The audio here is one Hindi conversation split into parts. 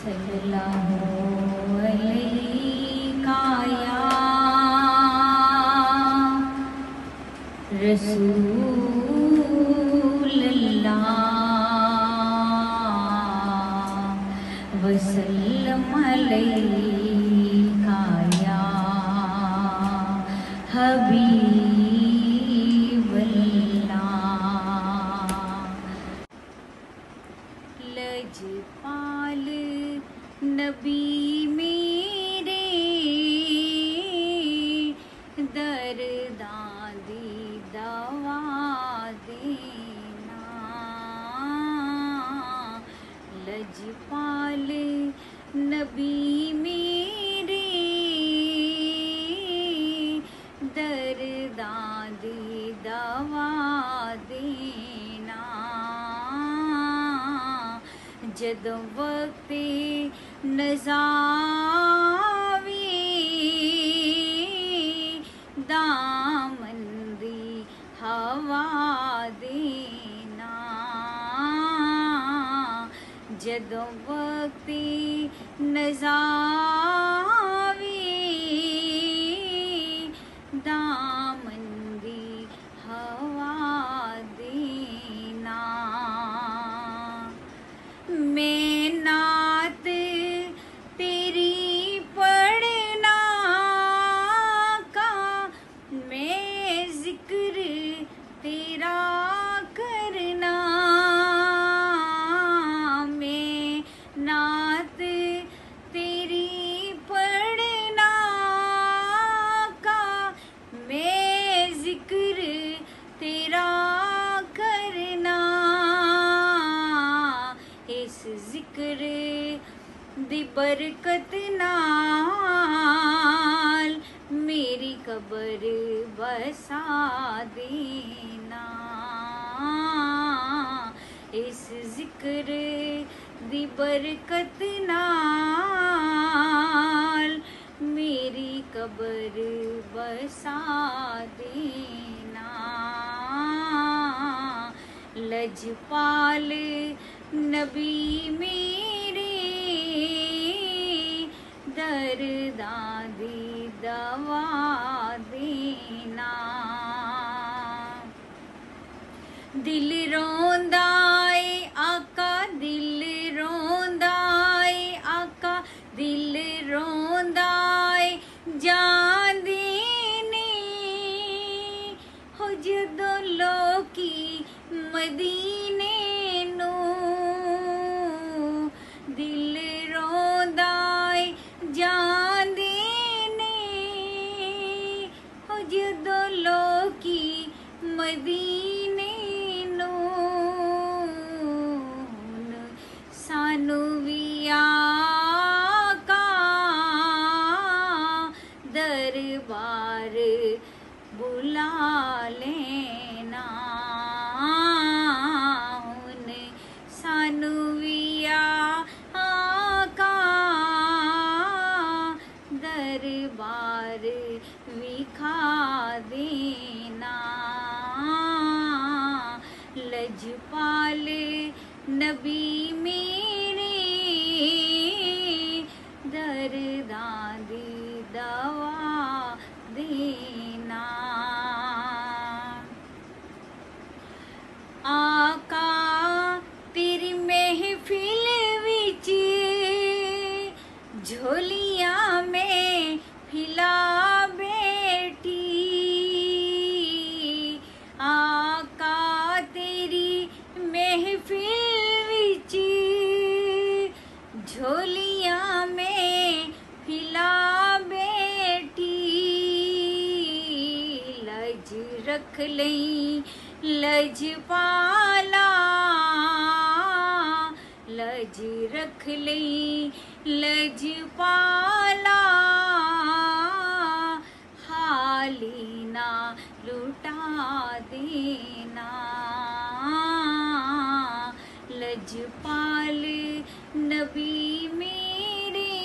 सल्लल्लाहु अलैका या रसूलल्लाह वसल्लम अलैका या हबीबल्लाह। लजपाल नबी मेरे दर्दादी दवा देना। लजपाल नबी मेरे दर्दादी दवा देना। जदों वक्ते नज़ावी दामन दी हवा देना। जदों वक्ते नज़ावी दामन दी हवा देना। मैं नात तेरी पढ़ना का, मैं जिक्र तेरा करना। मैं नात तेरी पढ़ना का, मैं जिक्र तेरा करना। इस जिक्र दी बरकत नाल मेरी कबर बसा देना। इस जिक्र दी बरकत नाल मेरी कबर बसा देना। लजपाल नबी मेरे दर्दादी दवा देना। दिल रोंदा ए आका, दिल रोंदा ए आका, दिल रोंदा ए जांदे ने हो जदों लोकी मदीने नू। दिल रोंदा ए जांदे ने हो जदों लोकी मदीने नू। सानू भी आका दरबार बुला लेना। हुन सानू भी आका दरबार विखा देना। लजपाल नबी मेरे दर्दादी दवा देना। आका तेरी महफिल विच झोलियां में फिला बेटी। आका तेरी महफिल विच झोलियां में फिला बेटी। लज रख लई लजपाला, लज रख लई लजपाला। हाली ना लुटा देना। लजपाल नबी मेरे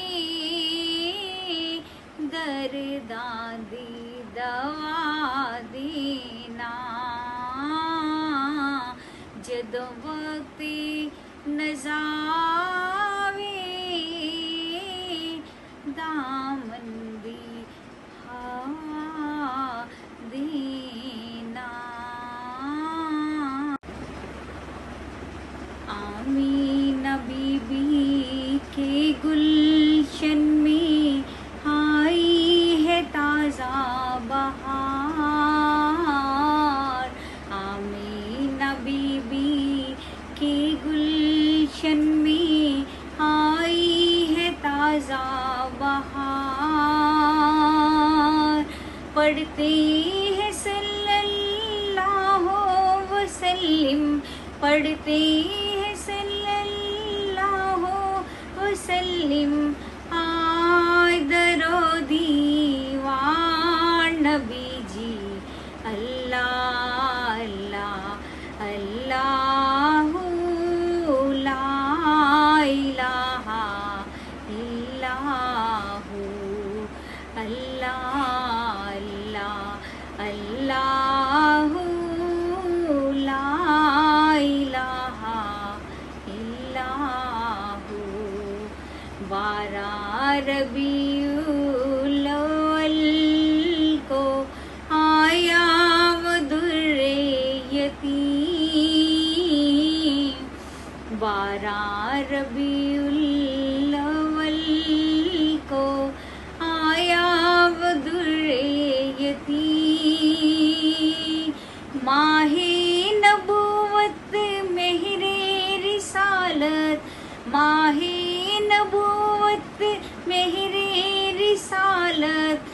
दर्दादी दवा देना। जदों वक्त नज़ावे आमीना बीबी के गुलशन में आई है ताज़ा बहार। आमीना बीबी के गुलशन में आई है ताज़ा बहार। पढ़ते हैं सल्लल्लाहु वसल्लम, पढ़ते हैं सल्लल्लाहु वसल्लम, आए दरो दीवार नबी जी। अल्लाह अल्लाह अल्लाहु ला इलाहा इल्लल्लाहु, अल्लाह अल्लाह अल्लाहु ला इलाहा इल्लल्लाहु। 12 रबीउल अव्वल को आया वो दुर्रे यतीम। 12 रबीउल अव्वल को आया वो दुर्रे यतीम। माहे नबूवत मेहरे रिसालत, माहे नबूवत मेहरे रिसालत,